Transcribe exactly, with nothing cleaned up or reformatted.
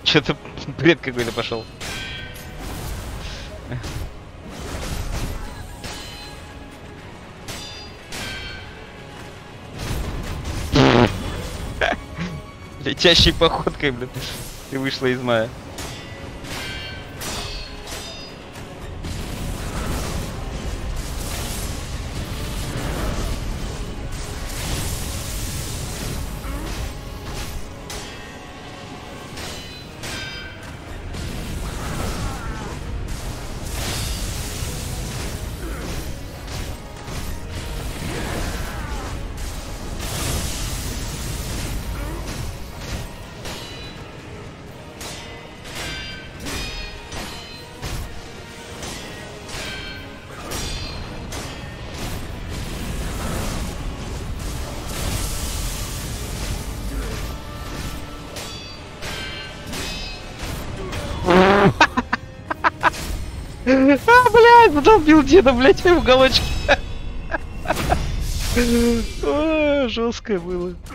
Что-то бред какой-то пошел. Летящей походкой, блин, ты вышла из мая. А, блядь, задолбил деда, блядь, в уголочке. Жестко было.